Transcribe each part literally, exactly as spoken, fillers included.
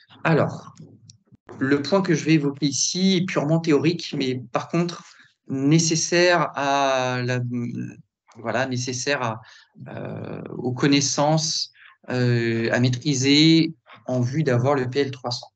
Alors, le point que je vais évoquer ici est purement théorique, mais par contre nécessaire à la, voilà, nécessaire à, euh, aux connaissances euh, à maîtriser en vue d'avoir le P L trois cents.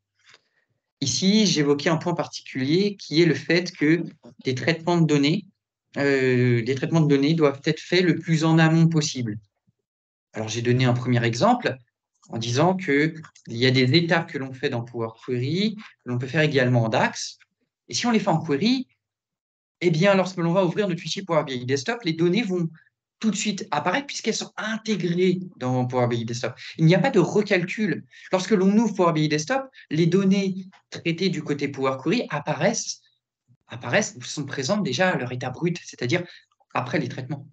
Ici, j'évoquais un point particulier qui est le fait que des traitements de données, euh, des traitements de données doivent être faits le plus en amont possible. Alors, j'ai donné un premier exemple en disant qu'il y a des étapes que l'on fait dans Power Query, que l'on peut faire également en DAX. Et si on les fait en query, eh bien, lorsque l'on va ouvrir notre fichier Power B I Desktop, les données vont tout de suite apparaître puisqu'elles sont intégrées dans Power B I Desktop. Il n'y a pas de recalcul. Lorsque l'on ouvre Power B I Desktop, les données traitées du côté Power Query apparaissent, apparaissent sont présentes déjà à leur état brut, c'est-à-dire après les traitements.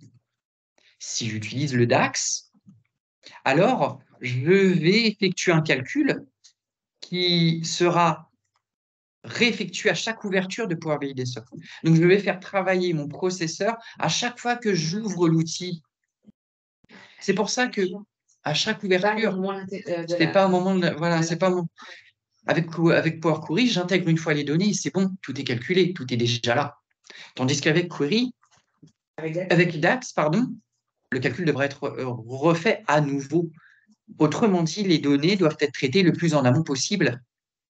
Si j'utilise le DAX, alors je vais effectuer un calcul qui sera réeffectué à chaque ouverture de Power B I Desktop. Donc, je vais faire travailler mon processeur à chaque fois que j'ouvre l'outil. C'est pour ça que à chaque ouverture, c'est pas un moment de, voilà, c'est pas mon, avec, avec Power Query, j'intègre une fois les données, c'est bon, tout est calculé, tout est déjà là. Tandis qu'avec Query, avec DAX, pardon, le calcul devrait être refait à nouveau. Autrement dit, les données doivent être traitées le plus en amont possible.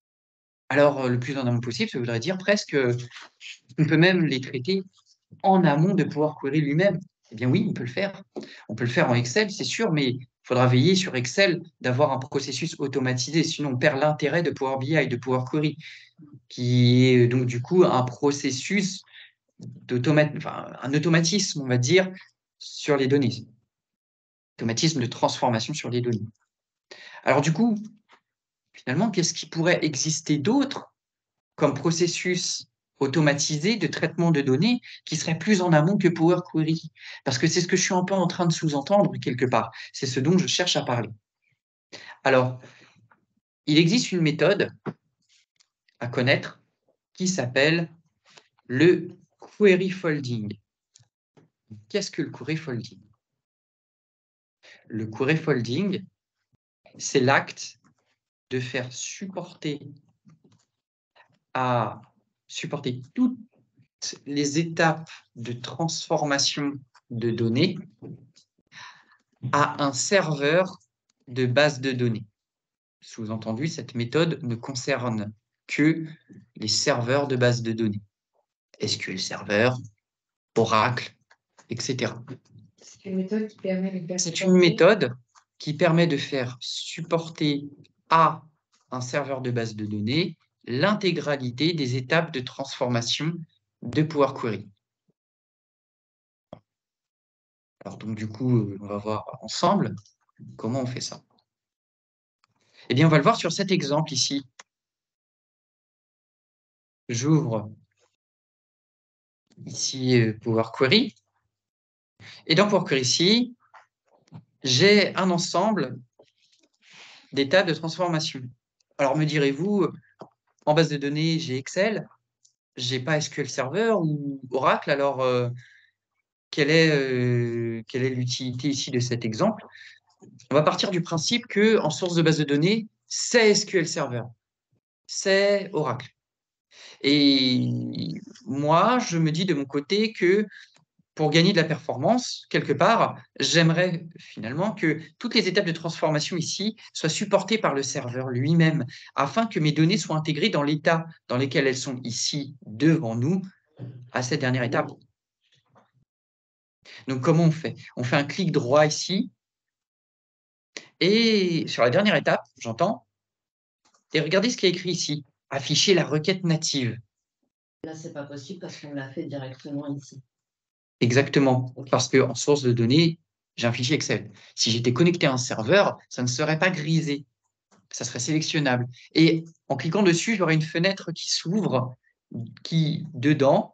Alors, le plus en amont possible, ça voudrait dire presque, on peut même les traiter en amont de Power Query lui-même. Eh bien oui, on peut le faire. On peut le faire en Excel, c'est sûr, mais il faudra veiller sur Excel d'avoir un processus automatisé, sinon on perd l'intérêt de Power B I, de Power Query, qui est donc du coup un processus d'automat, enfin, un automatisme, on va dire, sur les données. Automatisme de transformation sur les données. Alors du coup, finalement, qu'est-ce qui pourrait exister d'autre comme processus automatisé de traitement de données qui serait plus en amont que Power Query? Parce que c'est ce que je suis un peu en train de sous-entendre quelque part. C'est ce dont je cherche à parler. Alors, il existe une méthode à connaître qui s'appelle le query folding. Qu'est-ce que le query folding? Le query folding, c'est l'acte de faire supporter à supporter toutes les étapes de transformation de données à un serveur de base de données. Sous-entendu, cette méthode ne concerne que les serveurs de base de données. S Q L Server, Oracle, et cetera. C'est une méthode qui permet de, C'est une méthode qui permet de faire supporter à un serveur de base de données l'intégralité des étapes de transformation de Power Query. Alors donc du coup, on va voir ensemble comment on fait ça. Eh bien, on va le voir sur cet exemple ici. J'ouvre ici Power Query. Et dans Power Query ici, j'ai un ensemble d'étapes de transformation. Alors me direz-vous, en base de données, j'ai Excel, j'ai pas S Q L Server ou Oracle, alors euh, quelle est, euh, quelle est l'utilité ici de cet exemple? On va partir du principe que en source de base de données, c'est S Q L Server, c'est Oracle. Et moi, je me dis de mon côté que pour gagner de la performance, quelque part, j'aimerais finalement que toutes les étapes de transformation ici soient supportées par le serveur lui-même, afin que mes données soient intégrées dans l'état dans lequel elles sont ici devant nous à cette dernière étape. Donc, comment on fait? On fait un clic droit ici, et sur la dernière étape, j'entends, et regardez ce qui est écrit ici, afficher la requête native. Là, c'est pas possible parce qu'on l'a fait directement ici. Exactement, okay. Parce qu'en source de données, j'ai un fichier Excel. Si j'étais connecté à un serveur, ça ne serait pas grisé, ça serait sélectionnable. Et en cliquant dessus, j'aurai une fenêtre qui s'ouvre, qui, dedans,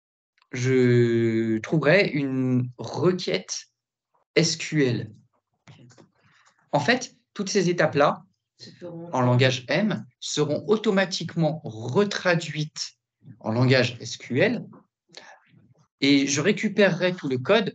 je trouverai une requête S Q L. En fait, toutes ces étapes-là, en langage M, seront automatiquement retraduites en langage S Q L, et je récupérerai tout le code.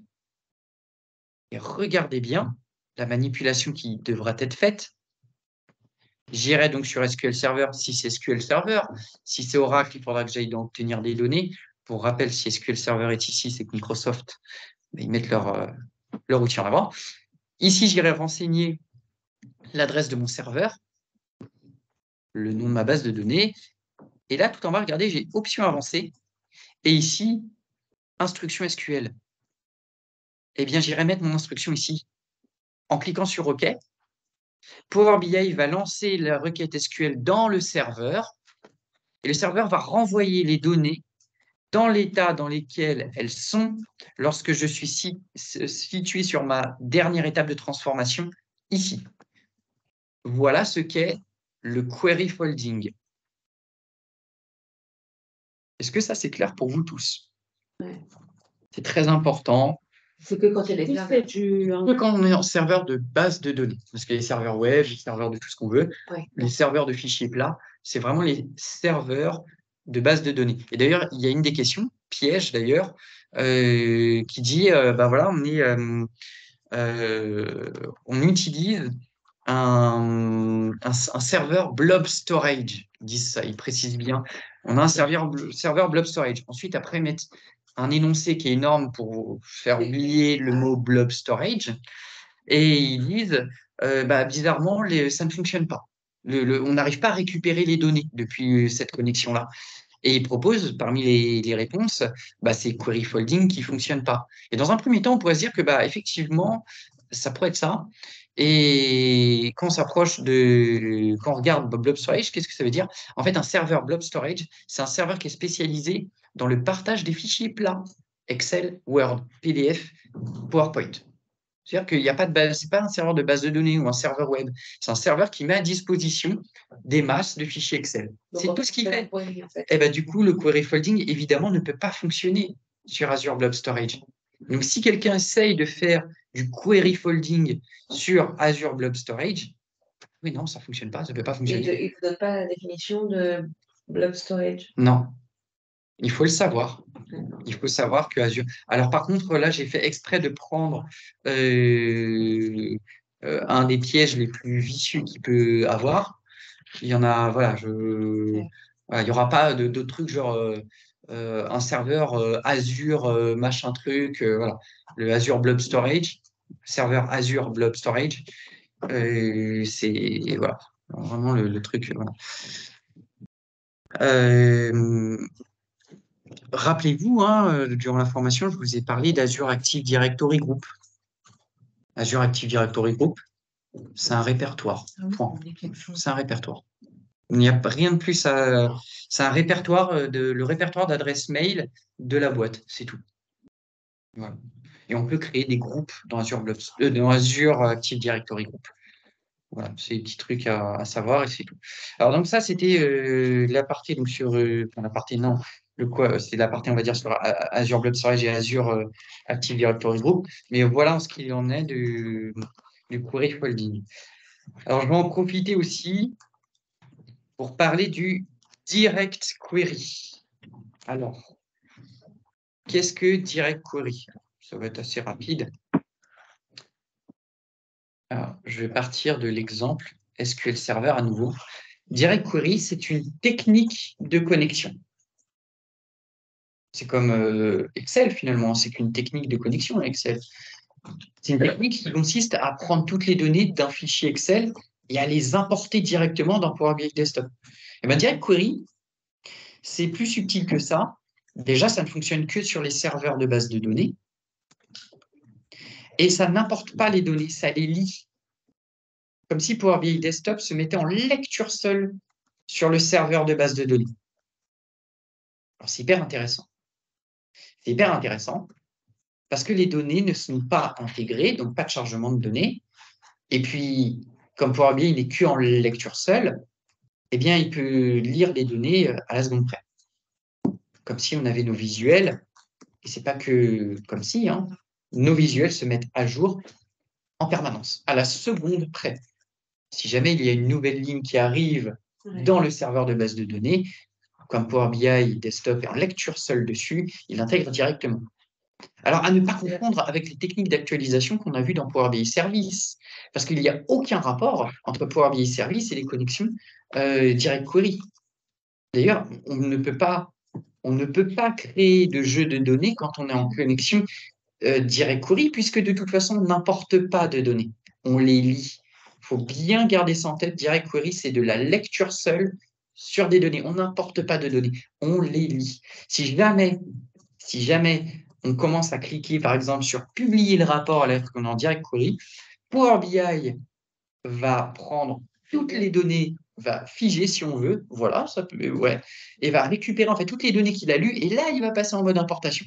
Et regardez bien la manipulation qui devra être faite. J'irai donc sur S Q L Server si c'est S Q L Server. Si c'est Oracle, il faudra que j'aille obtenir des données. Pour rappel, si S Q L Server est ici, c'est que Microsoft, ils mettent leur, euh, leur outil en avant. Ici, j'irai renseigner l'adresse de mon serveur, le nom de ma base de données. Et là, tout en bas, regardez, j'ai option avancée. Et ici, instruction S Q L. Eh bien, j'irai mettre mon instruction ici. En cliquant sur OK, Power B I va lancer la requête S Q L dans le serveur. Et le serveur va renvoyer les données dans l'état dans lequel elles sont lorsque je suis situé sur ma dernière étape de transformation, ici. Voilà ce qu'est le query folding. Est-ce que ça, c'est clair pour vous tous? Ouais. C'est très important. C'est que quand il y a des serveurs. Du... Que quand on est en serveur de base de données. Parce qu'il y a les serveurs web, les serveurs de tout ce qu'on veut. Ouais. Les serveurs de fichiers plats, c'est vraiment les serveurs de base de données. Et d'ailleurs, il y a une des questions, piège d'ailleurs, euh, qui dit, euh, bah voilà, on, est, euh, euh, on utilise un, un, un serveur blob storage. Ils disent ça, ils précisent bien. On a un serveur, serveur blob storage. Ensuite, après, ils mettent un énoncé qui est énorme pour faire oublier le mot blob storage. Et ils disent, euh, bah, bizarrement, les, ça ne fonctionne pas. Le, le, on n'arrive pas à récupérer les données depuis cette connexion-là. Et ils proposent, parmi les, les réponses, bah, c'est query folding qui ne fonctionne pas. Et dans un premier temps, on pourrait se dire que, bah, effectivement, ça pourrait être ça. Et quand on s'approche de, quand on regarde Blob Storage, qu'est-ce que ça veut dire? En fait, un serveur Blob Storage, c'est un serveur qui est spécialisé dans le partage des fichiers plats, Excel, Word, P D F, PowerPoint. C'est-à-dire qu'il n'y a pas de base, c'est pas un serveur de base de données ou un serveur web. C'est un serveur qui met à disposition des masses de fichiers Excel. C'est tout ce qu'il fait. En fait. Et ben, du coup, le query folding, évidemment, ne peut pas fonctionner sur Azure Blob Storage. Donc, si quelqu'un essaye de faire du query folding sur Azure Blob Storage, oui, non, ça ne fonctionne pas, ça ne peut pas fonctionner. Et il ne te donne pas la définition de Blob Storage? Non. Il faut le savoir. Il faut savoir que Azure. Alors, par contre, là, j'ai fait exprès de prendre euh, euh, un des pièges les plus vicieux qu'il peut avoir. Il y en a, voilà, je. Voilà, il n'y aura pas d'autres trucs genre euh, euh, un serveur euh, Azure euh, machin truc. Euh, voilà. Le Azure Blob Storage, serveur Azure Blob Storage, euh, c'est voilà, vraiment le, le truc. Voilà. Euh, Rappelez-vous, hein, durant la formation, je vous ai parlé d'Azure Active Directory Group. Azure Active Directory Group, c'est un répertoire. Point. C'est un répertoire. Il n'y a rien de plus à. C'est un répertoire de le répertoire d'adresse mail de la boîte, c'est tout. Voilà. Et on peut créer des groupes dans Azure, Blob, euh, dans Azure Active Directory Group. Voilà, c'est des petits trucs à, à savoir et c'est tout. Alors donc ça, c'était euh, la partie donc sur euh, enfin, la partie non, le quoi, c'est la partie on va dire sur Azure Blob Storage et Azure euh, Active Directory Group. Mais voilà en ce qu'il en est du, du query folding. Alors je vais en profiter aussi pour parler du direct query. Alors, qu'est-ce que direct query? Ça va être assez rapide. Alors, je vais partir de l'exemple S Q L Server à nouveau. Direct query, c'est une technique de connexion. C'est comme euh, Excel finalement, c'est qu'une technique de connexion Excel. C'est une technique qui consiste à prendre toutes les données d'un fichier Excel et à les importer directement dans Power B I Desktop. Et bien, Direct Query, c'est plus subtil que ça. Déjà, ça ne fonctionne que sur les serveurs de base de données. Et ça n'importe pas les données, ça les lit. Comme si Power B I Desktop se mettait en lecture seule sur le serveur de base de données. Alors, c'est hyper intéressant. C'est hyper intéressant parce que les données ne sont pas intégrées, donc pas de chargement de données. Et puis, comme Power B I n'est qu'en lecture seule, eh bien, il peut lire les données à la seconde près. Comme si on avait nos visuels, et c'est pas que comme si, hein, nos visuels se mettent à jour en permanence, à la seconde près. Si jamais il y a une nouvelle ligne qui arrive ouais. dans le serveur de base de données, comme Power B I Desktop est en lecture seule dessus, il l'intègre directement. Alors, à ne pas confondre avec les techniques d'actualisation qu'on a vues dans Power B I Service, parce qu'il n'y a aucun rapport entre Power B I Service et les connexions euh, Direct Query. D'ailleurs, on ne peut pas, on ne peut pas créer de jeu de données quand on est en connexion euh, Direct Query, puisque de toute façon, on n'importe pas de données. On les lit. Il faut bien garder ça en tête. Direct Query, c'est de la lecture seule sur des données. On n'importe pas de données. On les lit. Si jamais, si jamais on commence à cliquer, par exemple, sur publier le rapport alors qu'on est en Direct Query, Power B I va prendre toutes les données, va figer si on veut, voilà, ça peut, ouais, et va récupérer en fait toutes les données qu'il a lues, et là, il va passer en mode importation.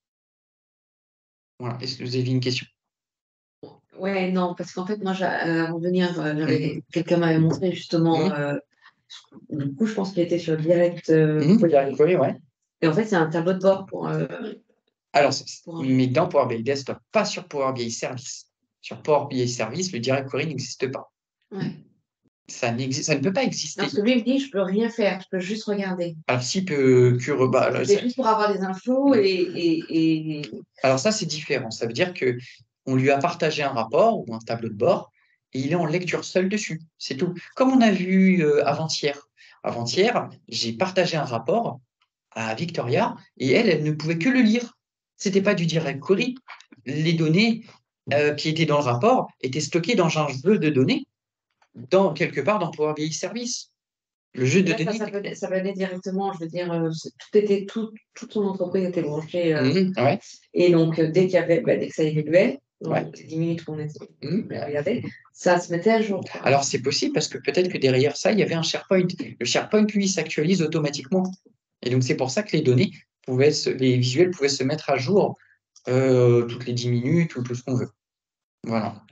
Voilà. Est-ce que vous avez une question? Ouais, non, parce qu'en fait, moi, j'a- euh, avant de venir, euh, j'avais- Mhm. quelqu'un m'avait montré justement, Mhm. euh, du coup, je pense qu'il était sur Direct. euh, Mhm. Direct Query, ouais. Et en fait, c'est un tableau de bord pour. euh, Alors, c'est- pour un- mais dans Power B I Desktop, pas sur Power B I Service. Sur Power B I Service, le Direct Query n'existe pas. Ouais. Ça, n'existe- ça ne peut pas Non, exister. parce que lui, il me dit, je peux rien faire, je peux juste regarder. Alors, si peu que bah, là, C'est ça- juste pour avoir des infos et, et, et- alors ça, c'est différent. Ça veut dire que on lui a partagé un rapport ou un tableau de bord et il est en lecture seule dessus. C'est tout. Comme on a vu euh, avant-hier. Avant-hier, j'ai partagé un rapport à Victoria et elle, elle ne pouvait que le lire. C'était pas du direct query. Les données euh, qui étaient dans le rapport étaient stockées dans un jeu de données, dans, quelque part dans Power B I Service. Le jeu de Là, ça, données. ça venait, ça venait directement, je veux dire, euh, c'est- tout était, tout, toute son entreprise était branchée. euh, Mhm, ouais, et donc, euh, dès qu'il y avait, bah, dès que ça évoluait, ouais. donc les dix minutes qu'on était Mhm. à regarder, ça se mettait à jour. Alors, c'est possible parce que peut-être que derrière ça, il y avait un SharePoint. Le SharePoint, lui, s'actualise automatiquement. Et donc, c'est pour ça que les données pouvaient se- les visuels pouvaient se mettre à jour euh, toutes les dix minutes ou tout ce qu'on veut. Voilà.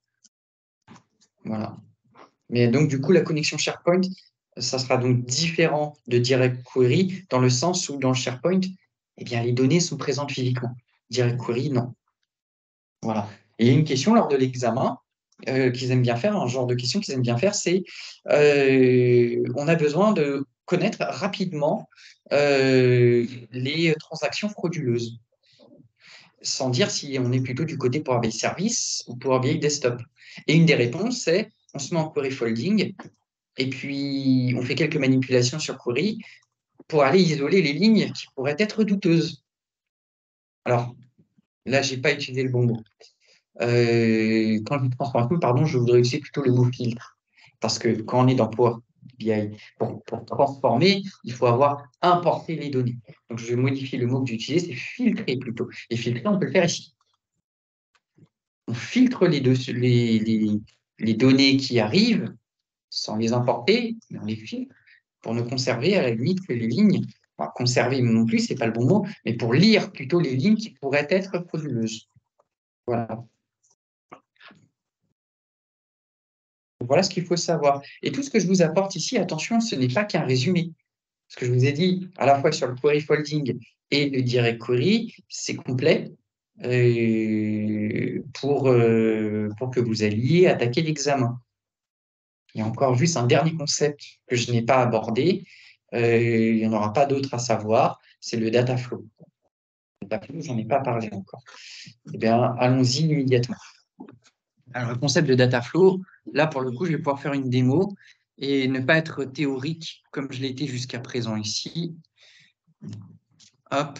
Voilà. Mais donc, du coup, la connexion SharePoint, ça sera donc différent de Direct Query dans le sens où dans le SharePoint, eh bien, les données sont présentes physiquement. Direct Query, non. Voilà. Et il y a une question lors de l'examen euh, qu'ils aiment bien faire, un genre de question qu'ils aiment bien faire, c'est euh, on a besoin de connaître rapidement euh, les transactions frauduleuses, sans dire si on est plutôt du côté Power B I Service ou Power B I Desktop. Et une des réponses, c'est on se met en query folding et puis on fait quelques manipulations sur query pour aller isoler les lignes qui pourraient être douteuses. Alors, là, je n'ai pas utilisé le bon mot. Euh, quand je dis transformation, pardon, je voudrais utiliser plutôt le mot filtre. Parce que quand on est dans Power B I, pour, pour transformer, il faut avoir importé les données. Donc, je vais modifier le mot que j'utilise, c'est filtrer plutôt. Et filtrer, on peut le faire ici. On filtre les, deux, les, les, les données qui arrivent sans les importer, mais on les filtre pour ne conserver à la limite que les lignes. Enfin, conserver non plus, c'est pas le bon mot, mais pour lire plutôt les lignes qui pourraient être frauduleuses. Voilà. Voilà ce qu'il faut savoir. Et tout ce que je vous apporte ici, attention, ce n'est pas qu'un résumé. Ce que je vous ai dit, à la fois sur le query folding et le direct query, c'est complet euh, pour, euh, pour que vous alliez attaquer l'examen. Il y a encore juste un dernier concept que je n'ai pas abordé. Euh, il n'y en aura pas d'autre à savoir, c'est le data flow. Le data flow, j'en ai pas parlé encore. Eh bien, allons-y immédiatement. Alors, le concept de data flow, là, pour le coup, je vais pouvoir faire une démo et ne pas être théorique comme je l'ai été jusqu'à présent ici. Hop.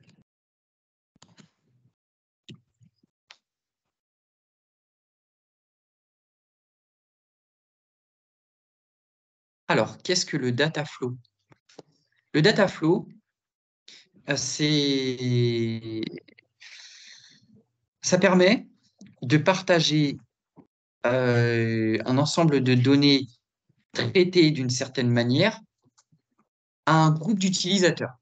Alors, qu'est-ce que le data flow? Le data flow, c'est... ça permet de partager euh, un ensemble de données traitées d'une certaine manière à un groupe d'utilisateurs.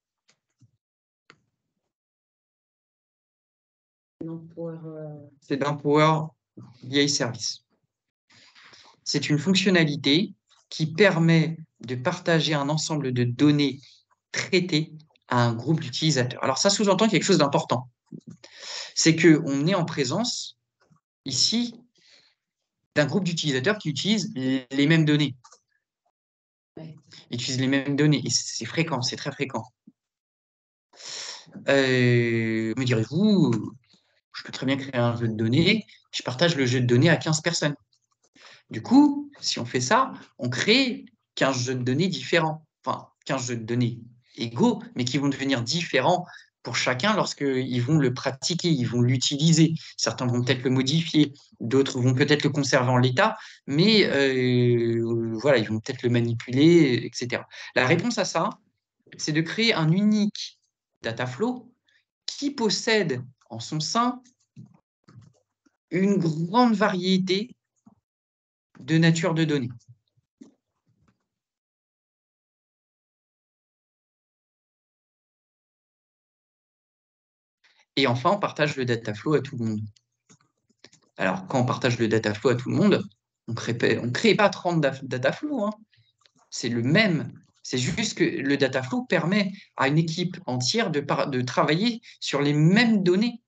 Donc, pour, euh, C'est d'un Power B I Service. C'est une fonctionnalité qui permet de partager un ensemble de données traitées à un groupe d'utilisateurs. Alors ça sous-entend quelque chose d'important. C'est qu'on est en présence, ici, d'un groupe d'utilisateurs qui utilisent les mêmes données. ouais. Ils utilisent les mêmes données. Et c'est fréquent, c'est très fréquent. Euh, me direz-vous, je peux très bien créer un jeu de données, je partage le jeu de données à quinze personnes. Du coup, si on fait ça, on crée quinze jeux de données différents, enfin quinze jeux de données égaux, mais qui vont devenir différents pour chacun lorsqu'ils vont le pratiquer, ils vont l'utiliser. Certains vont peut-être le modifier, d'autres vont peut-être le conserver en l'état, mais euh, voilà, ils vont peut-être le manipuler, et cetera. La réponse à ça, c'est de créer un unique data flow qui possède en son sein une grande variété de nature de données. Et enfin, on partage le data flow à tout le monde. Alors, quand on partage le data flow à tout le monde, on ne crée pas trente data flow. Hein. C'est le même. C'est juste que le data flow permet à une équipe entière de, de travailler sur les mêmes données.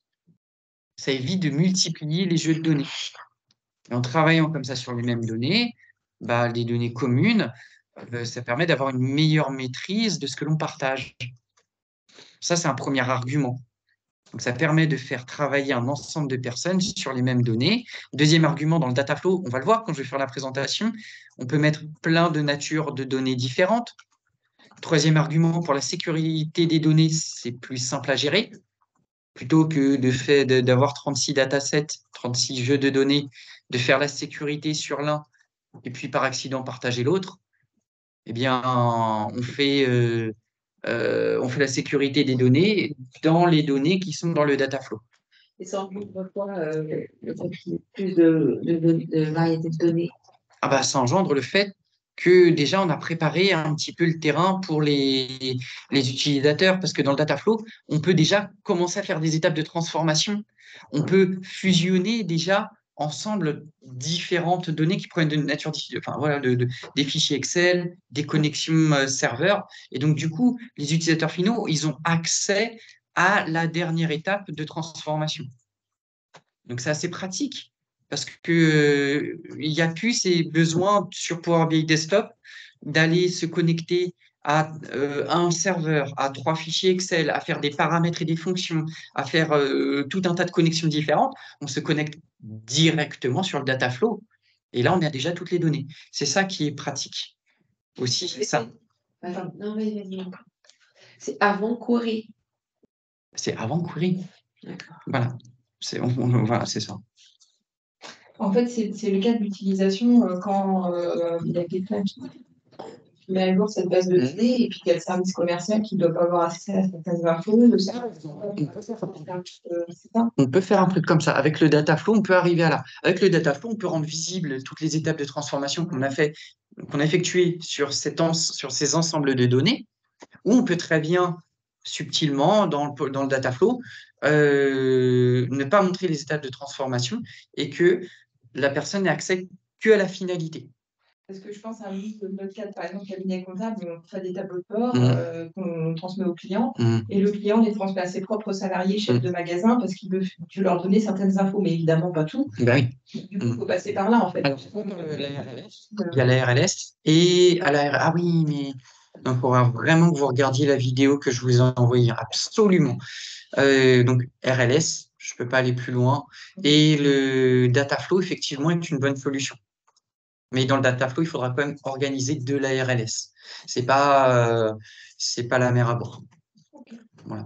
Ça évite de multiplier les jeux de données. Et en travaillant comme ça sur les mêmes données, bah, les données communes, euh, ça permet d'avoir une meilleure maîtrise de ce que l'on partage. Ça, c'est un premier argument. Donc, ça permet de faire travailler un ensemble de personnes sur les mêmes données. Deuxième argument, dans le data flow, on va le voir quand je vais faire la présentation, on peut mettre plein de natures de données différentes. Troisième argument, pour la sécurité des données, c'est plus simple à gérer. Plutôt que de fait d'avoir trente-six datasets, trente-six jeux de données, de faire la sécurité sur l'un et puis par accident partager l'autre, eh bien, on fait... Euh, Euh, on fait la sécurité des données dans les données qui sont dans le data flow. Et ça engendre quoi, euh, le fait qu'il y ait plus de, de, de, de variété de données? Ah bah, ça engendre le fait que déjà on a préparé un petit peu le terrain pour les, les utilisateurs, parce que dans le data flow, on peut déjà commencer à faire des étapes de transformation. On peut fusionner déjà ensemble différentes données qui proviennent de nature enfin, voilà, de, de, des fichiers Excel, des connexions euh, serveurs. Et donc, du coup, les utilisateurs finaux, ils ont accès à la dernière étape de transformation. Donc, c'est assez pratique parce qu'il euh, n'y a plus ces besoins sur Power B I Desktop d'aller se connecter à euh, un serveur, à trois fichiers Excel, à faire des paramètres et des fonctions, à faire euh, tout un tas de connexions différentes. On se connecte directement sur le data flow. Et là, on a déjà toutes les données. C'est ça qui est pratique aussi. C'est ça. Attends, non, vas-y, vas-y. C'est avant Query. C'est avant Query. Voilà. C'est on, on, voilà, c'est ça. En fait, c'est le cas de l'utilisation euh, quand euh, il y a quelqu'un qui met à jour cette base de données et puis qu'il y a le service commercial qui ne doit pas avoir accès à certaines infos. Le service, on peut faire un truc comme ça. Avec le data flow, on peut arriver à là. Avec le data flow, on peut rendre visible toutes les étapes de transformation qu'on a fait, qu'on a effectuées sur, cet sur ces ensembles de données, ou on peut très bien, subtilement, dans le, dans le data flow, euh, ne pas montrer les étapes de transformation et que la personne n'ait accès qu'à la finalité. Parce que je pense à notre cadre, par exemple, cabinet comptable, on fait des tableaux de bord mmh. euh, qu'on transmet aux clients mmh. et le client les transmet à ses propres salariés, chefs mmh. de magasin, parce qu'il veut leur donner certaines infos, mais évidemment pas tout. Ben oui. Du coup, il faut passer par là, en fait. Alors, il y a la R L S et à la R... Ah oui, mais il faudra vraiment que vous regardiez la vidéo que je vous ai envoyée, absolument. Euh, donc, R L S, je ne peux pas aller plus loin. Et le data flow, effectivement, est une bonne solution. Mais dans le data flow, il faudra quand même organiser de la R L S. C'est pas, euh, c'est pas la mer à boire. Voilà.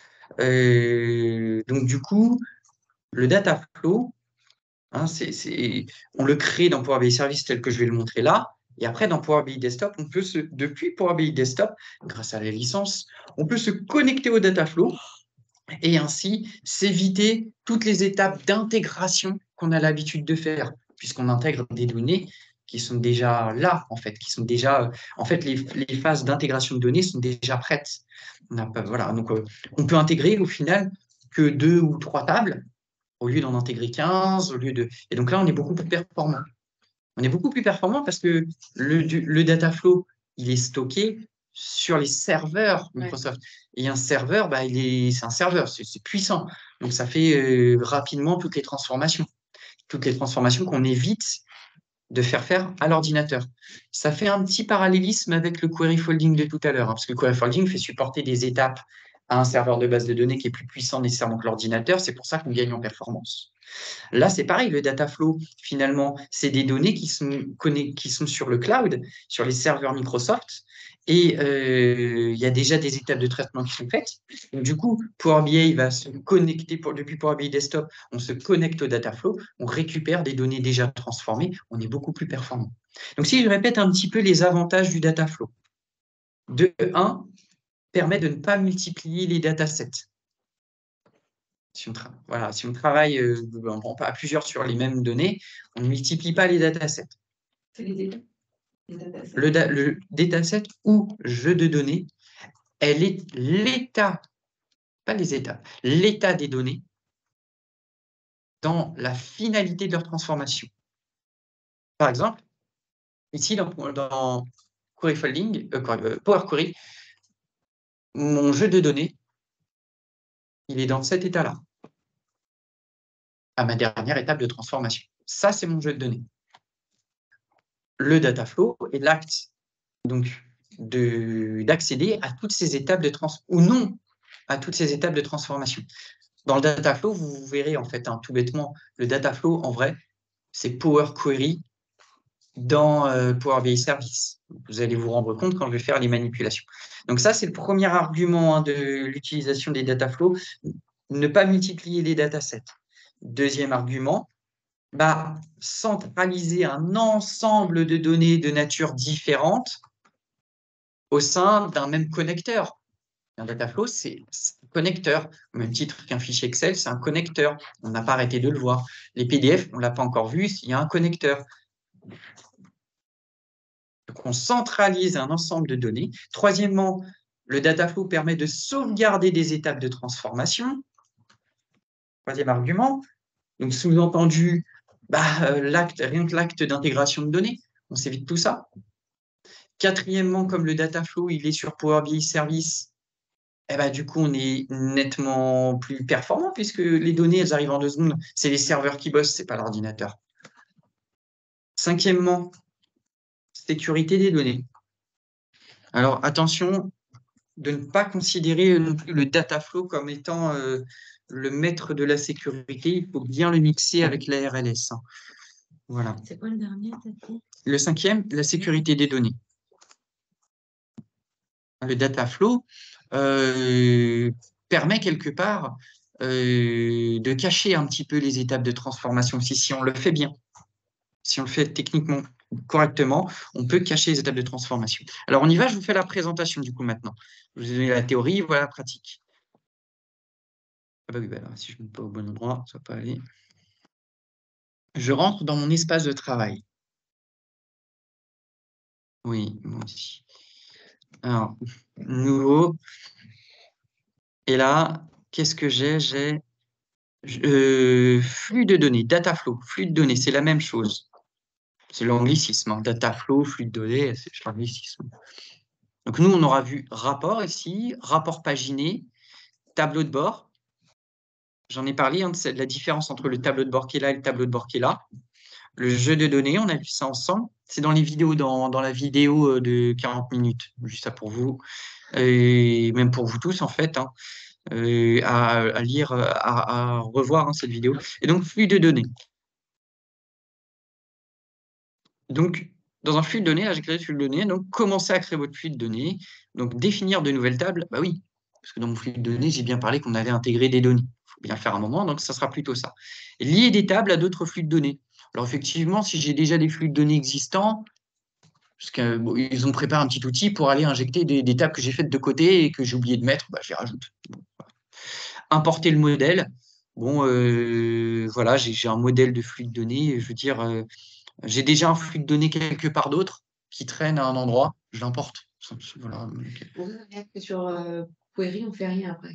Euh, donc, du coup, le data flow, hein, c'est, c'est, on le crée dans Power B I Service tel que je vais le montrer là. Et après, dans Power B I Desktop, on peut se, depuis Power B I Desktop, grâce à la licence, on peut se connecter au data flow et ainsi s'éviter toutes les étapes d'intégration qu'on a l'habitude de faire, puisqu'on intègre des données qui sont déjà là, en fait, qui sont déjà, en fait, les, les phases d'intégration de données sont déjà prêtes. On a, voilà, donc euh, on peut intégrer au final que deux ou trois tables au lieu d'en intégrer quinze, au lieu de, et donc là on est beaucoup plus performant. On est beaucoup plus performant parce que le, le data flow il est stocké sur les serveurs Microsoft. Ouais. Et un serveur, bah, il est, c'est un serveur, c'est puissant. Donc, ça fait euh, rapidement toutes les transformations. Toutes les transformations qu'on évite de faire faire à l'ordinateur. Ça fait un petit parallélisme avec le query folding de tout à l'heure, hein, parce que le query folding fait supporter des étapes à un serveur de base de données qui est plus puissant nécessairement que l'ordinateur. C'est pour ça qu'on gagne en performance. Là, c'est pareil, le data flow, finalement, c'est des données qui sont, qui sont sur le cloud, sur les serveurs Microsoft, et euh, il y a déjà des étapes de traitement qui sont faites. Donc, du coup, Power B I va se connecter, pour, depuis Power B I Desktop, on se connecte au data flow, on récupère des données déjà transformées, on est beaucoup plus performant. Donc, si je répète un petit peu les avantages du data flow, de un, permet de ne pas multiplier les datasets. Si on, voilà, si on travaille euh, à plusieurs sur les mêmes données, on ne multiplie pas les datasets. C'est les états. Les datasets. Le, da le dataset ou jeu de données, elle est l'état, pas les états, l'état des données dans la finalité de leur transformation. Par exemple, ici dans, dans Query Folding, euh, Power Query, mon jeu de données, il est dans cet état-là, à ma dernière étape de transformation. Ça, c'est mon jeu de données. Le data flow est l'acte donc d'accéder à toutes ces étapes de trans ou non à toutes ces étapes de transformation. Dans le data flow, vous verrez en fait, hein, tout bêtement, le data flow, en vrai, c'est Power Query dans euh, Power B I Service. Vous allez vous rendre compte quand je vais faire les manipulations. Donc ça, c'est le premier argument hein, de l'utilisation des data flows, ne pas multiplier les datasets. Deuxième argument, bah, centraliser un ensemble de données de nature différente au sein d'un même connecteur. Un data flow, c'est un connecteur. Au même titre qu'un fichier Excel, c'est un connecteur. On n'a pas arrêté de le voir. Les P D F, on ne l'a pas encore vu, il y a un connecteur. Donc, on centralise un ensemble de données. Troisièmement, le data flow permet de sauvegarder des étapes de transformation. Troisième argument. Donc, sous-entendu, bah, l'acte, rien que l'acte d'intégration de données, on s'évite tout ça. Quatrièmement, comme le data flow, il est sur Power B I Service, eh ben, du coup, on est nettement plus performant puisque les données, elles arrivent en deux secondes. C'est les serveurs qui bossent, ce n'est pas l'ordinateur. Cinquièmement, sécurité des données. Alors, attention de ne pas considérer non plus le data flow comme étant euh, le maître de la sécurité. Il faut bien le mixer avec la R L S. Hein. Voilà. C'est quoi le dernier? Le cinquième, la sécurité des données. Le data flow euh, permet quelque part euh, de cacher un petit peu les étapes de transformation aussi, si on le fait bien. Si on le fait techniquement correctement, on peut cacher les étapes de transformation. Alors, on y va, je vous fais la présentation du coup maintenant. Je vous ai donné la théorie, voilà la pratique. Ah bah oui, bah alors, si je ne mets pas au bon endroit, ça va pas aller. Je rentre dans mon espace de travail. Oui, moi aussi. Alors, nouveau. Et là, qu'est-ce que j'ai? J'ai euh, flux de données, data flow, flux de données, c'est la même chose. C'est l'anglicisme, hein. Data flow, flux de données, c'est l'anglicisme. Donc nous, on aura vu rapport ici, rapport paginé, tableau de bord. J'en ai parlé hein, de la différence entre le tableau de bord qui est là et le tableau de bord qui est là. Le jeu de données, on a vu ça ensemble. C'est dans les vidéos, dans, dans la vidéo de quarante minutes, juste ça pour vous, et même pour vous tous en fait, hein, euh, à, à lire, à, à revoir hein, cette vidéo. Et donc, flux de données. Donc, dans un flux de données, là, j'ai créé le flux de données, donc commencez à créer votre flux de données. Donc, définir de nouvelles tables, bah oui, parce que dans mon flux de données, j'ai bien parlé qu'on allait intégrer des données. Il faut bien le faire un moment, donc ça sera plutôt ça. Et lier des tables à d'autres flux de données. Alors, effectivement, si j'ai déjà des flux de données existants, parce qu'ils bon, ont préparé un petit outil pour aller injecter des, des tables que j'ai faites de côté et que j'ai oublié de mettre, bah, je les rajoute. Bon, voilà. Importer le modèle. Bon, euh, voilà, j'ai un modèle de flux de données, je veux dire... Euh, j'ai déjà un flux de données quelque part d'autre qui traîne à un endroit, je l'importe. Voilà. Sur euh, Query, on ne fait rien après.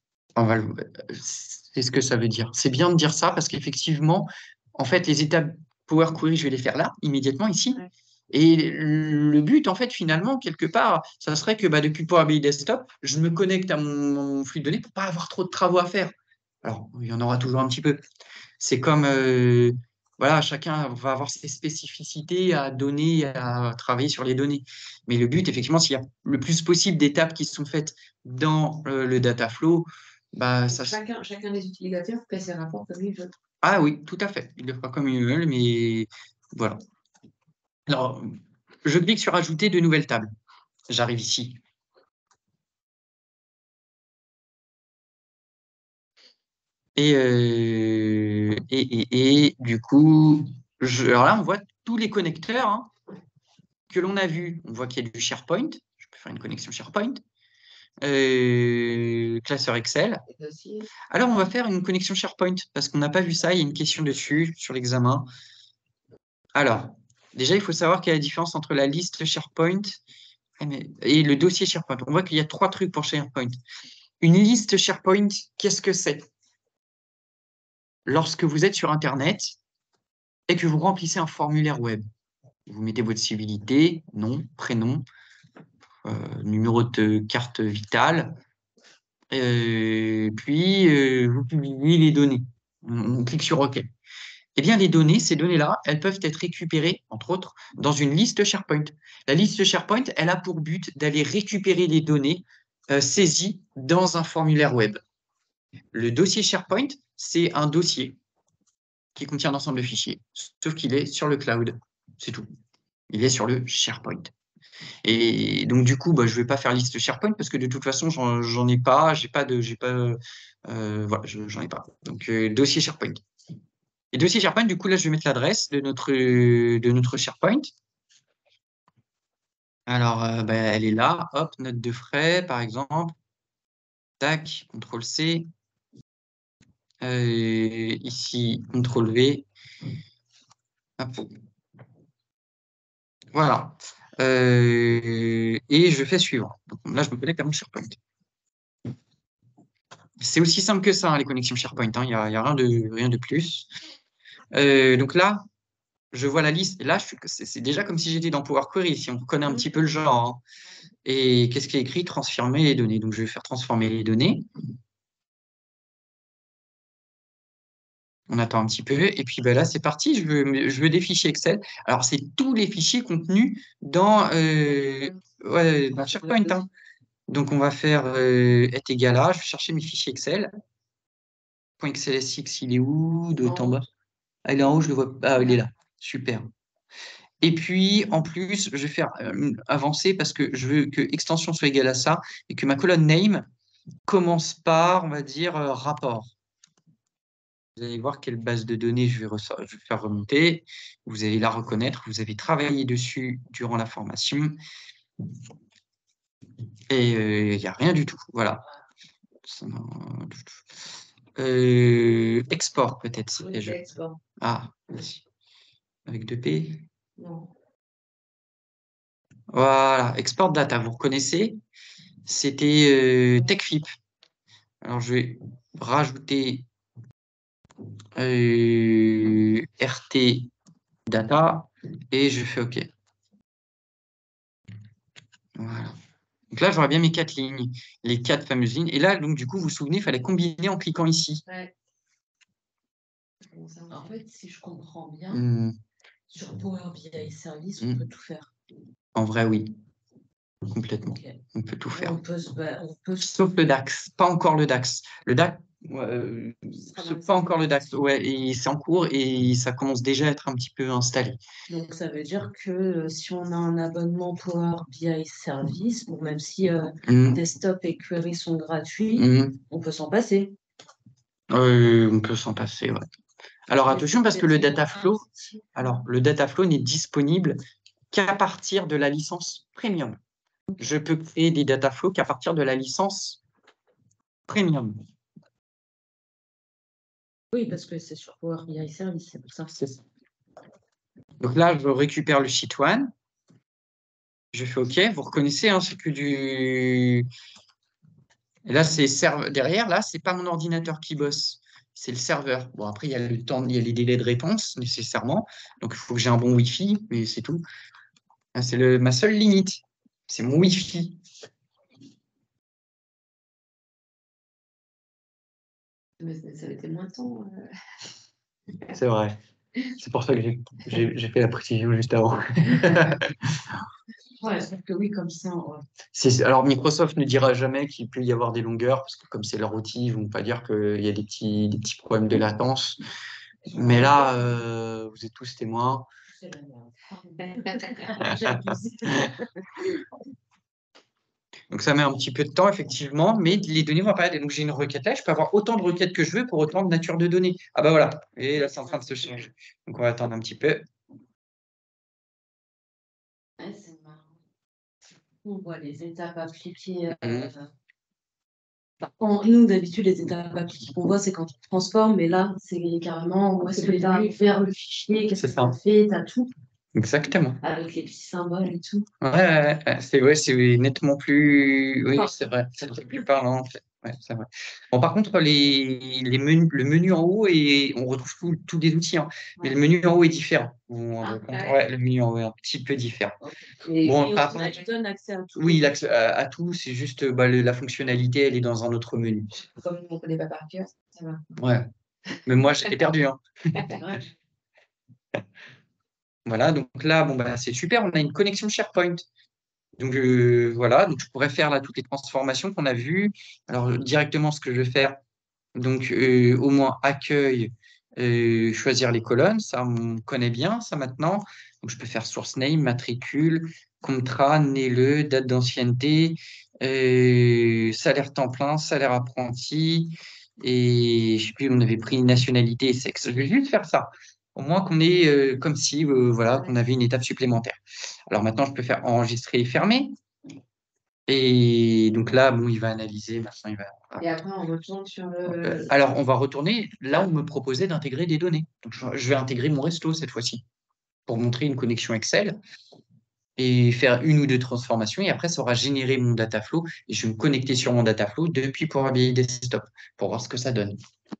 C'est ce que ça veut dire. C'est bien de dire ça parce qu'effectivement, en fait, les étapes Power Query, je vais les faire là, immédiatement ici. Ouais. Et le but, en fait, finalement, quelque part, ça serait que bah, depuis Power B I Desktop, je me connecte à mon, mon flux de données pour ne pas avoir trop de travaux à faire. Alors, il y en aura toujours un petit peu. C'est comme... Euh, voilà, chacun va avoir ses spécificités à donner, à travailler sur les données. Mais le but, effectivement, s'il y a le plus possible d'étapes qui sont faites dans euh, le data flow, bah, ça... Chacun, chacun des utilisateurs fait ses rapports comme il veut. Ah oui, tout à fait. Il le fera comme il veut, mais voilà. Alors, je clique sur ajouter de nouvelles tables. J'arrive ici. Et, euh, et, et, et, du coup, je, alors là, on voit tous les connecteurs hein, que l'on a vus. On voit qu'il y a du SharePoint. Je peux faire une connexion SharePoint. Euh, classeur Excel. Alors, on va faire une connexion SharePoint parce qu'on n'a pas vu ça. Il y a une question dessus sur l'examen. Alors, déjà, il faut savoir quelle est la différence entre la liste SharePoint et le dossier SharePoint. On voit qu'il y a trois trucs pour SharePoint. Une liste SharePoint, qu'est-ce que c'est? Lorsque vous êtes sur Internet et que vous remplissez un formulaire web, vous mettez votre civilité, nom, prénom, euh, numéro de carte vitale, euh, puis euh, vous publiez les données. On, on clique sur OK. Eh bien, les données, ces données-là, elles peuvent être récupérées, entre autres, dans une liste SharePoint. La liste SharePoint, elle a pour but d'aller récupérer les données euh, saisies dans un formulaire web. Le dossier SharePoint, c'est un dossier qui contient un ensemble de fichiers, sauf qu'il est sur le cloud. C'est tout. Il est sur le SharePoint. Et donc, du coup, bah, je ne vais pas faire liste SharePoint parce que de toute façon, j'en ai pas, j'ai pas de, j'ai pas, euh, voilà, j'en ai pas. Donc, euh, dossier SharePoint. Et dossier SharePoint, du coup, là, je vais mettre l'adresse de notre, de notre SharePoint. Alors, euh, bah, elle est là, hop, note de frais, par exemple. Tac, contrôle C. Euh, ici, contrôle V. Hop. Voilà. Euh, et je fais suivant. Donc, là, je me connecte à mon SharePoint. C'est aussi simple que ça, hein, les connexions SharePoint. Il n'y a, y a rien, de, rien de plus. Euh, donc là, je vois la liste. Et là, c'est déjà comme si j'étais dans Power Query, si on connaît un petit peu le genre. Hein. Et qu'est-ce qui est écrit? Transformer les données. Donc, je vais faire transformer les données. On attend un petit peu. Et puis ben là, c'est parti. Je veux, je veux des fichiers Excel. Alors, c'est tous les fichiers contenus dans, euh, ouais, dans SharePoint. Hein. Donc, on va faire euh, est égal à. Je vais chercher mes fichiers Excel. .xlsx, il est où? De en bas. Ah, il est en haut, je le vois. Ah, il est là. Super. Et puis, en plus, je vais faire euh, avancer parce que je veux que extension soit égale à ça et que ma colonne name commence par, on va dire, euh, rapport. Vous allez voir quelle base de données je vais, je vais faire remonter. Vous allez la reconnaître. Vous avez travaillé dessus durant la formation. Et il euh, n'y a rien du tout. Voilà. Euh, export, peut-être. Oui, je... export. Ah, vas-y. Avec deux P. Non. Voilà, export data, vous reconnaissez? C'était euh, TechFip. Alors, je vais rajouter euh, R T data et je fais OK. Voilà. Donc là, j'aurai bien mes quatre lignes, les quatre fameuses lignes. Et là, donc, du coup, vous vous souvenez, il fallait combiner en cliquant ici. Ouais. En fait, si je comprends bien, mmh. sur Power B I Service, on mmh. peut tout faire. En vrai, oui. Complètement. Okay. On peut tout faire. On peut, bah, on peut... Sauf le DAX. Pas encore le DAX. Le DAX, euh, pas encore le DAX. Ouais, c'est en cours et ça commence déjà à être un petit peu installé. Donc, ça veut dire que euh, si on a un abonnement Power B I Service, bon, même si euh, mmh. Desktop et Query sont gratuits, mmh. on peut s'en passer. Euh, on peut s'en passer, ouais. Alors, attention, parce que le Dataflow, alors, le Dataflow n'est disponible qu'à partir de la licence Premium. Je peux créer des Dataflow qu'à partir de la licence Premium. Oui, parce que c'est sur Power B I Service, c'est pour ça. C'est ça. Donc là, je récupère le sheet one. Je fais OK. Vous reconnaissez, hein, c'est que du... Et là, c'est serve... derrière, là, c'est pas mon ordinateur qui bosse. C'est le serveur. Bon, après, il y a le temps, il y a les délais de réponse, nécessairement. Donc, il faut que j'ai un bon Wi-Fi, mais c'est tout. C'est le... ma seule limite. C'est mon Wi-Fi. Mais ça a été moins de temps. Euh... C'est vrai. C'est pour ça que j'ai fait la précision juste avant. Ouais, que oui, comme ça. Ouais. Alors, Microsoft ne dira jamais qu'il peut y avoir des longueurs, parce que comme c'est leur outil, ils vont pas dire qu'il y a des petits, des petits problèmes de latence. Mais là, euh, vous êtes tous témoins. Donc, ça met un petit peu de temps, effectivement, mais les données vont apparaître. Et donc, j'ai une requête là, je peux avoir autant de requêtes que je veux pour autant de nature de données. Ah bah voilà, et là, c'est en train de se changer. Donc, on va attendre un petit peu. Ouais, c'est marrant. On voit les étapes appliquées. Euh, mmh. Enfin, nous, d'habitude, les étapes appliquées qu'on voit, c'est quand on transforme, mais là, c'est carrément où est-ce que tu arrives vers le fichier, qu'est-ce que ça fait, tu as tout. Exactement. Avec les petits symboles et tout. Ouais, ouais, ouais. c'est ouais, c'est nettement plus. Oui, c'est vrai, c'est plus parlant en fait. Ouais, c'est vrai. Bon, par contre, les, les menus, le menu en haut, et on retrouve tous les outils, hein, mais le menu en haut est différent. On, ah, ouais. Ouais, le menu en haut est un petit peu différent. Et, bon, et par contre, tu donnes accès à tout. Oui, l'accès à, à tout, c'est juste bah, le, la fonctionnalité, elle est dans un autre menu. Comme on ne connaît pas par cœur, ça va. Ouais, mais moi, j'étais perdu. Hein. Voilà, donc là, bon, bah, c'est super, on a une connexion SharePoint. Donc euh, voilà, donc je pourrais faire là toutes les transformations qu'on a vues. Alors directement, ce que je vais faire, donc euh, au moins accueil, euh, choisir les colonnes, ça on connaît bien ça maintenant. Donc je peux faire source name, matricule, contrat, né-le, date d'ancienneté, euh, salaire temps plein, salaire apprenti, et je sais plus, on avait pris nationalité et sexe. Je vais juste faire ça. Au moins qu'on est euh, comme si euh, voilà, qu'on avait une étape supplémentaire. Alors maintenant, je peux faire enregistrer et fermer. Et donc là, bon, il va analyser. Maintenant, il va... Et après, on retourne sur le. Alors, on va retourner là où on me proposait d'intégrer des données. Donc, je vais intégrer mon resto cette fois-ci pour montrer une connexion Excel et faire une ou deux transformations. Et après, ça aura généré mon dataflow et je vais me connecter sur mon dataflow depuis Power B I Desktop pour voir ce que ça donne.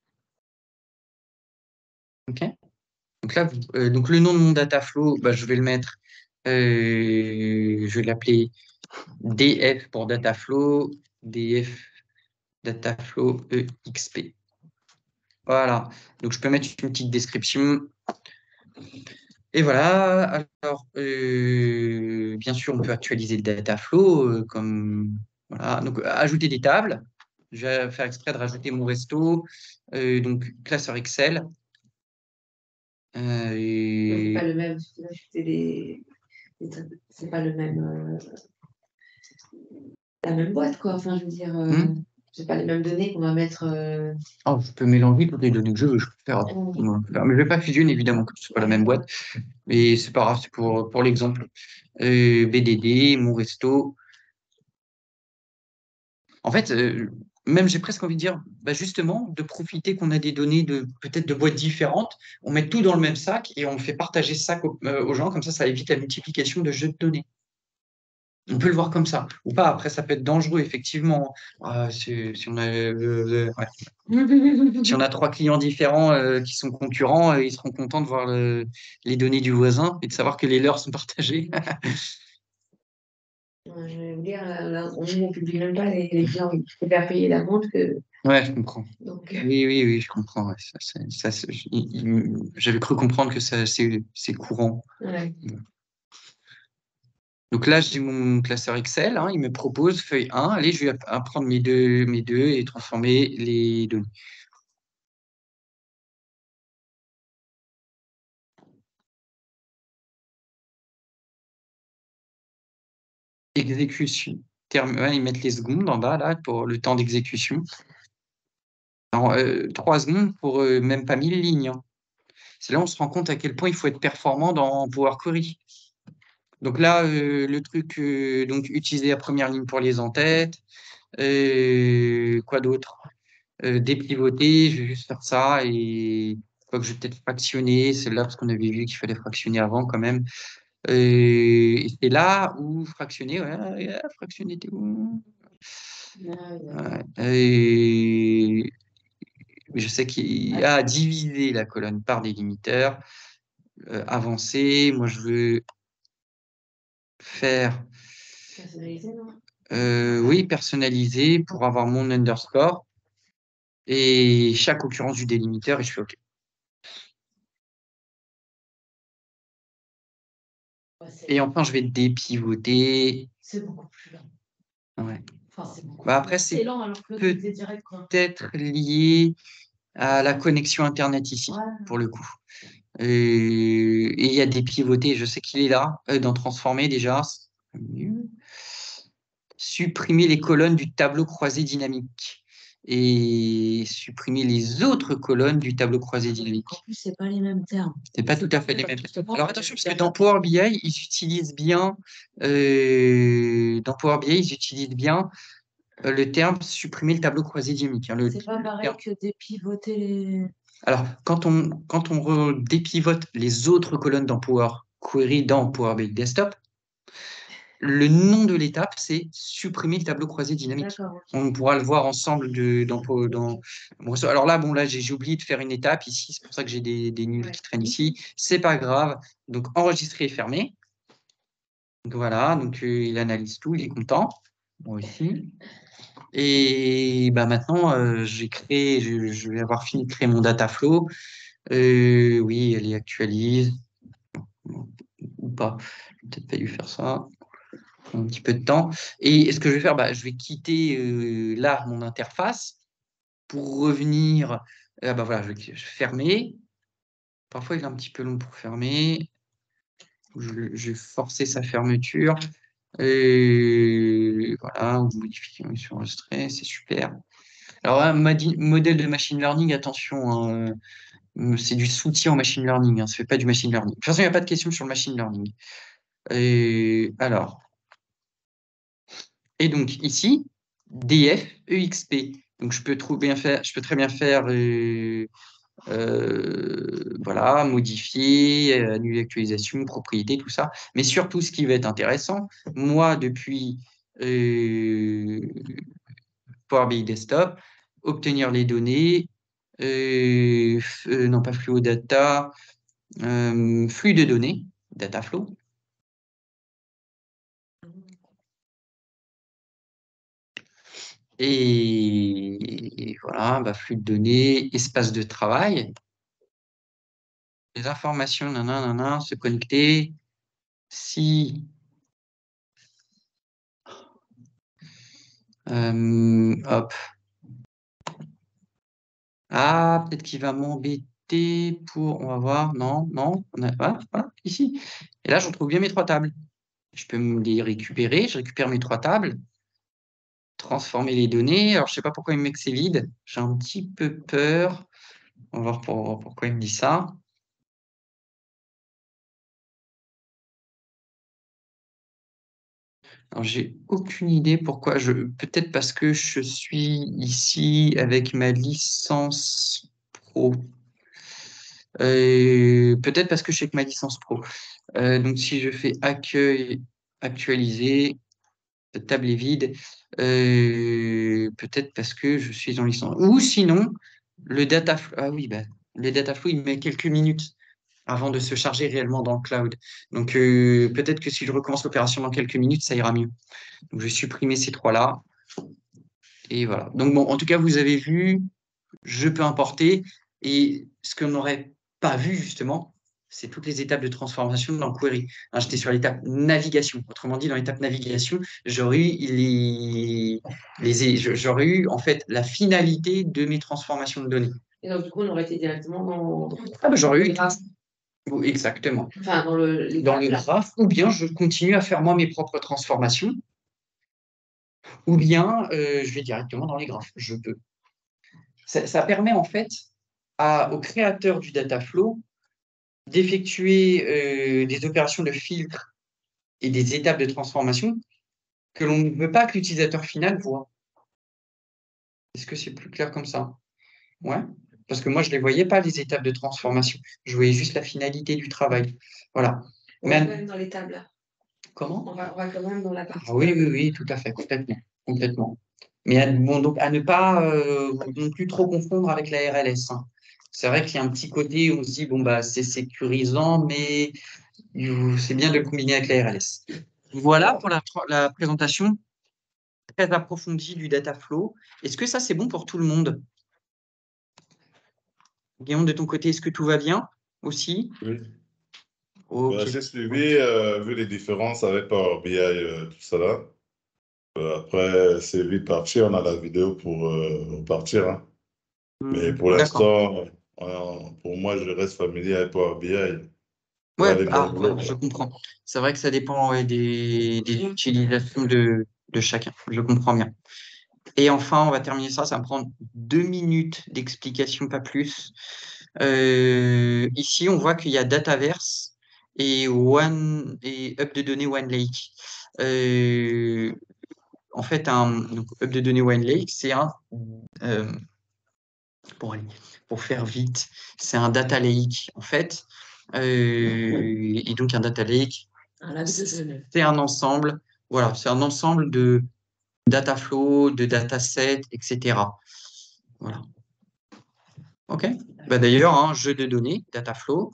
OK. Donc là, euh, donc le nom de mon dataflow, bah, je vais le mettre, euh, je vais l'appeler D F pour dataflow, D F dataflow E X P. Voilà, donc je peux mettre une petite description. Et voilà, alors, euh, bien sûr, on peut actualiser le dataflow, euh, comme, voilà, donc ajouter des tables. Je vais faire exprès de rajouter mon resto, euh, donc classeur Excel. Euh, et... C'est pas le même, les... c'est pas le même, euh... la même boîte, quoi. Enfin, je veux dire, euh... hmm. C'est pas les mêmes données qu'on va mettre. Euh... Oh, je peux mélanger toutes les données que je veux, je peux faire. Oh. Mais je vais pas fusionner, évidemment, comme ce n'est pas la même boîte. Mais c'est pas grave, c'est pour, pour l'exemple. Euh, B D D, mon resto. En fait, euh, même j'ai presque envie de dire, bah justement, de profiter qu'on a des données de peut-être de boîtes différentes, on met tout dans le même sac et on fait partager ce sac aux, euh, aux gens, comme ça, ça évite la multiplication de jeux de données. On peut le voir comme ça, ou pas. Après, ça peut être dangereux, effectivement. Euh, si, si, on a, euh, ouais. Si on a trois clients différents euh, qui sont concurrents, euh, ils seront contents de voir le, les données du voisin et de savoir que les leurs sont partagées. Je vais vous dire, là, on ne publie même pas les, les clients, ils préfèrent payer la vente que. Ouais, je comprends. Donc, euh... Oui, oui, oui, je comprends. Ouais. Ça, ça, j'avais cru comprendre que c'est courant. Ouais. Donc là, j'ai mon classeur Excel, hein, il me propose feuille un. Allez, je vais apprendre mes deux, mes deux et transformer les données. Exécution. Terme, ouais, ils mettent les secondes en bas là pour le temps d'exécution. Euh, trois secondes pour euh, même pas mille lignes. Hein. C'est là où on se rend compte à quel point il faut être performant dans Power Query. Donc là, euh, le truc, euh, donc utiliser la première ligne pour les en-têtes. Euh, quoi d'autre euh, Dépivoter, je vais juste faire ça et je vais peut-être fractionner. C'est là parce qu'on avait vu qu'il fallait fractionner avant quand même. Euh, et c'est là où fractionner, ouais, ouais fractionner, t'es où ouais. Et je sais qu'il y a diviser la colonne par délimitateur, euh, avancer. Moi, je veux faire. Personnalisé, non euh, Oui, personnaliser pour avoir mon underscore et chaque occurrence du délimiteur et je fais OK. Ouais, Et enfin, je vais dépivoter. C'est beaucoup plus lent. Ouais. Enfin, c'est beaucoup Bah après, c'est peut-être lié à la connexion Internet ici, ouais. Pour le coup. Euh, et il y a des pivotés, je sais qu'il est là, euh, dans Transformer déjà. Supprimer les colonnes du tableau croisé dynamique et supprimer les autres colonnes du tableau croisé dynamique. En plus, c'est pas les mêmes termes. C'est pas tout à fait les mêmes termes. Alors attention, parce que dans Power B I, ils utilisent bien, euh, dans Power B I, ils utilisent bien euh, le terme supprimer le tableau croisé dynamique. Hein, c'est pas pareil terme. Que dépivoter les. Alors, quand on, quand on dépivote les autres colonnes dans Power Query dans Power B I Desktop, le nom de l'étape, c'est supprimer le tableau croisé dynamique. Okay. On pourra le voir ensemble de, dans, dans... Alors là, bon, là, j'ai oublié de faire une étape ici. C'est pour ça que j'ai des, des nuls ouais. qui traînent ici. C'est pas grave. Donc, enregistrer et fermer. Donc, voilà. Donc, euh, il analyse tout. Il est content. Moi aussi. Et bah, maintenant, euh, j'ai créé, je, je vais avoir fini de créer mon data flow. Euh, oui, elle est actualise. Ou pas. Je vais peut-être pas dû faire ça. Un petit peu de temps. Et ce que je vais faire, bah, je vais quitter euh, là mon interface pour revenir. Euh, bah, voilà, je vais, je vais fermer. Parfois, il est un petit peu long pour fermer. Je, je vais forcer sa fermeture. Et voilà, modifier sur enregistré, c'est super. Alors, un modèle de machine learning, attention, hein, c'est du soutien au machine learning, hein, ça ne fait pas du machine learning. De toute façon, il n'y a pas de question sur le machine learning. Et alors, et donc ici, D F E X P. Donc je peux, trouver bien faire, je peux très bien faire euh, euh, voilà, modifier, annuler l'actualisation, propriété, tout ça. Mais surtout, ce qui va être intéressant, moi, depuis euh, Power B I Desktop, obtenir les données, euh, euh, non pas Fluo Data, euh, flux de données, data flow. Et, et voilà, bah, flux de données, espace de travail. Les informations, nanana, nanana, se connecter. Si euh, hop. Ah, peut-être qu'il va m'embêter pour. On va voir. Non, non. On a, voilà, voilà, ici. Et là, je retrouve bien mes trois tables. Je peux me les récupérer. Je récupère mes trois tables. Transformer les données. Alors, je ne sais pas pourquoi il me met que c'est vide. J'ai un petit peu peur. On va voir pour, pourquoi il me dit ça. Alors, j'ai aucune idée pourquoi. Je... Peut-être parce que je suis ici avec ma licence pro. Euh, peut-être parce que je suis avec ma licence pro. Euh, donc, si je fais accueil, actualiser, cette table est vide. Euh, peut-être parce que je suis en licence. Ou sinon, le data flow. Ah oui, bah, le data flow, il met quelques minutes avant de se charger réellement dans le cloud. Donc, euh, peut-être que si je recommence l'opération dans quelques minutes, ça ira mieux. Donc, je vais supprimer ces trois-là. Et voilà. Donc, bon, en tout cas, vous avez vu, je peux importer. Et ce qu'on n'aurait pas vu, justement, c'est toutes les étapes de transformation dans Query. Hein, j'étais sur l'étape navigation. Autrement dit, dans l'étape navigation, j'aurais eu, les, les, j'aurais eu, en fait, la finalité de mes transformations de données. Et donc, du coup, on aurait été directement dans... dans... Ah, ben, j'aurais eu... Exactement. Enfin, dans le, dans le graphe, ou bien je continue à faire moi mes propres transformations, ou bien euh, je vais directement dans les graphes. Je peux. Ça, ça permet en fait à, au créateur du data flow d'effectuer euh, des opérations de filtre et des étapes de transformation que l'on ne veut pas que l'utilisateur final voit. Est-ce que c'est plus clair comme ça? Ouais. Parce que moi, je ne les voyais pas, les étapes de transformation. Je voyais juste la finalité du travail. Voilà. On va quand même dans les tables. Comment? On va, on va quand même dans la partie. Ah oui, oui, oui, tout à fait, complètement. complètement. Mais à, bon, donc, à ne pas euh, non plus trop confondre avec la R L S. Hein. C'est vrai qu'il y a un petit côté où on se dit, bon, bah, c'est sécurisant, mais c'est bien de le combiner avec la R L S. Voilà pour la, la présentation très approfondie du data flow. Est-ce que ça, c'est bon pour tout le monde? Guillaume, de ton côté, est-ce que tout va bien aussi? Oui. Ok. Bah, j'ai suivi, euh, vu les différences avec Power B I, euh, tout ça là. Euh, après, c'est vite parti, on a la vidéo pour euh, partir, hein. Mais Hmm, pour d'accord. l'instant, euh, pour moi, je reste familier avec Power B I. Ouais, Voilà les ah, ouais, mots. je comprends. C'est vrai que ça dépend ouais, des, des utilisations de, de chacun. Je comprends bien. Et enfin, on va terminer ça. Ça va me prendre deux minutes d'explication, pas plus. Euh, ici, on voit qu'il y a Dataverse et One et Hub de données OneLake. Euh, en fait, un donc, Hub de données OneLake, c'est un euh, pour aller, pour faire vite, c'est un data lake en fait. Euh, et donc un data lake, c'est un ensemble. Voilà, c'est un ensemble de data flow, de datasets, et cetera. Voilà. OK. Bah, d'ailleurs, un jeu de données, data flow,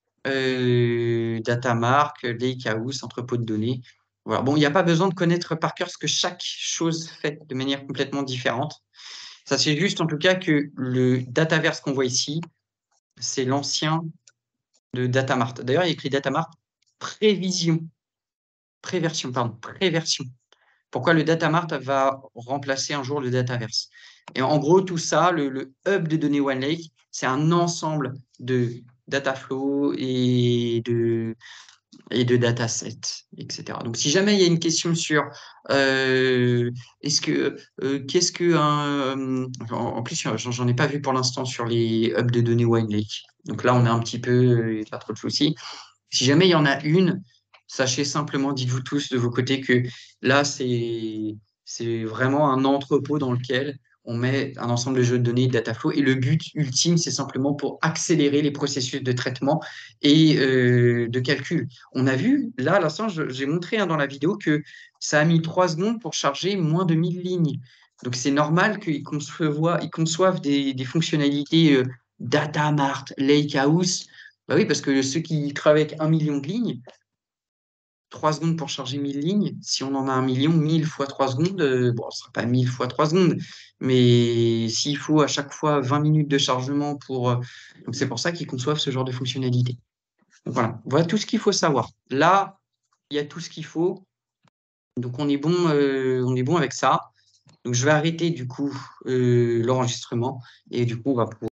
euh, data mark, lakehouse, entrepôt de données. Voilà. Bon, il n'y a pas besoin de connaître par cœur ce que chaque chose fait de manière complètement différente. Ça, c'est juste en tout cas que le Dataverse qu'on voit ici, c'est l'ancien de Datamart. D'ailleurs, il y a écrit Datamart prévision, préversion, pardon, préversion. Pourquoi le Datamart va remplacer un jour le Dataverse? Et en gros, tout ça, le, le hub de données OneLake, c'est un ensemble de dataflow et de, et de datasets, et cetera. Donc, si jamais il y a une question sur euh, est-ce que euh, qu'est-ce que un euh, en, en plus j'en j'en ai pas vu pour l'instant sur les hubs de données OneLake. Donc là, on a un petit peu euh, pas trop de soucis. Si jamais il y en a une, sachez simplement, dites-vous tous de vos côtés que là, c'est c'est vraiment un entrepôt dans lequel on met un ensemble de jeux de données, de dataflow, et le but ultime, c'est simplement pour accélérer les processus de traitement et euh, de calcul. On a vu, là, à l'instant, je- j'ai montré hein, dans la vidéo que ça a mis trois secondes pour charger moins de mille lignes. Donc, c'est normal qu'ils conçoivent, ils conçoivent des, des fonctionnalités euh, data mart, lakehouse. Bah oui, parce que ceux qui travaillent avec un million de lignes, trois secondes pour charger mille lignes, si on en a un million, mille fois trois secondes, euh, bon, ce ne sera pas mille fois trois secondes, mais s'il faut à chaque fois vingt minutes de chargement pour... euh, donc c'est pour ça qu'ils conçoivent ce genre de fonctionnalité. Donc voilà, voilà tout ce qu'il faut savoir. Là, il y a tout ce qu'il faut, donc on est bon, euh, on est bon avec ça. Donc je vais arrêter du coup euh, l'enregistrement et du coup on va pouvoir